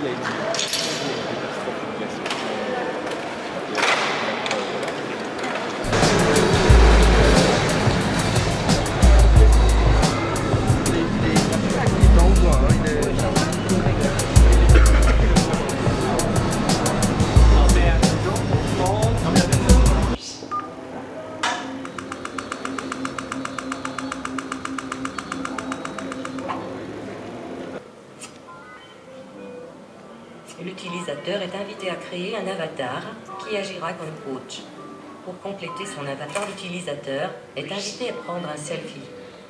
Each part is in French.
L'utilisateur est invité à créer un avatar qui agira comme coach. Pour compléter son avatar, l'utilisateur est invité à prendre un selfie.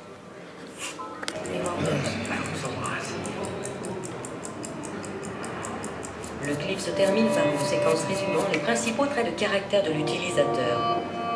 Le clip se termine par une séquence résumant les principaux traits de caractère de l'utilisateur.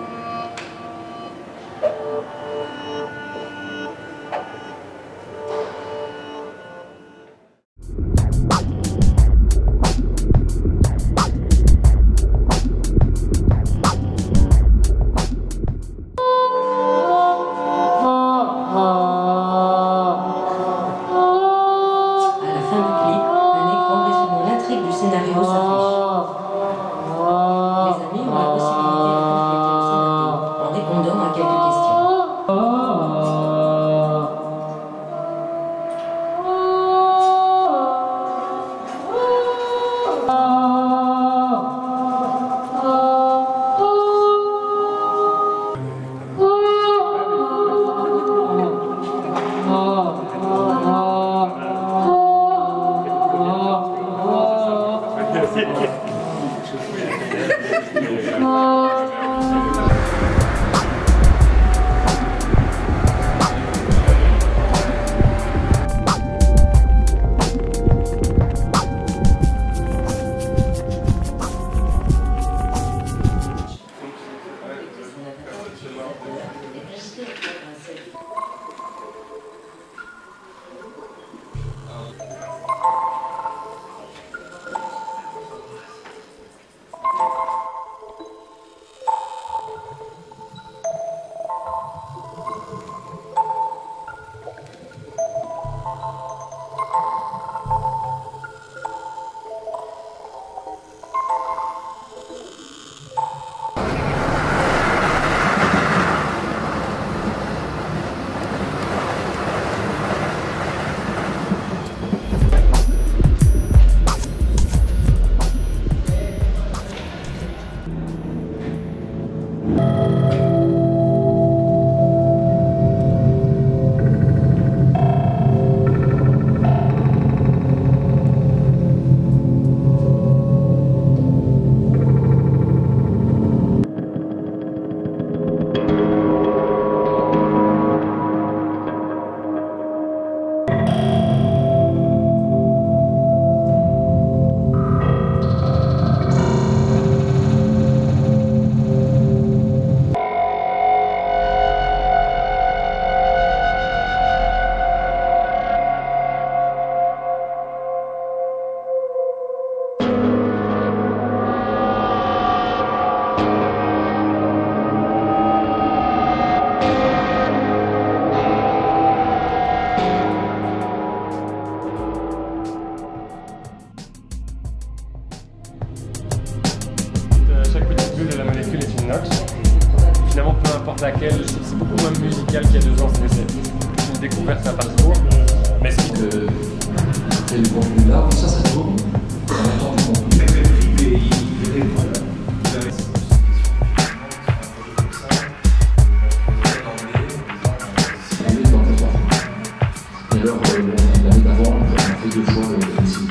Finalement, peu importe laquelle, c'est beaucoup moins musical qu'il y a 2 ans, c'est une découverte à parcours. Mais c'est le contenu là, ça tourne. En même temps, du contenu. Et alors, l'année d'avant, on a fait 2 fois le site.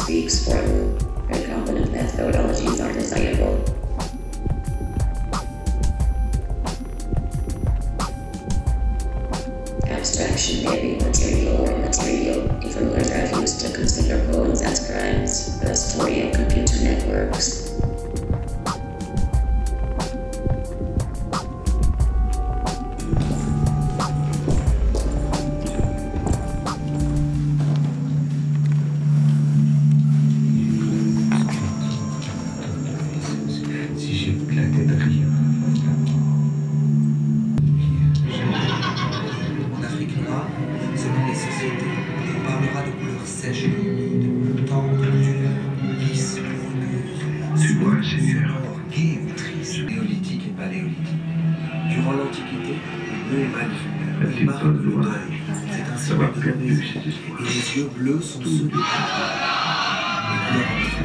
speaks for them. Recombinant methodologies are desirable. Abstraction may be material or immaterial. Rulers are used to consider poems as crimes, thus story and computer networks. Sèche et humide, tendre, dure, lisse, rugueuse, Seigneur, gaie ou triste, néolithique et paléolithique. Durant l'Antiquité, le bleu est magnifique, marque le deuil, c'est un signe de l'horizon, et les yeux bleus sont ceux des peuples. Les couleurs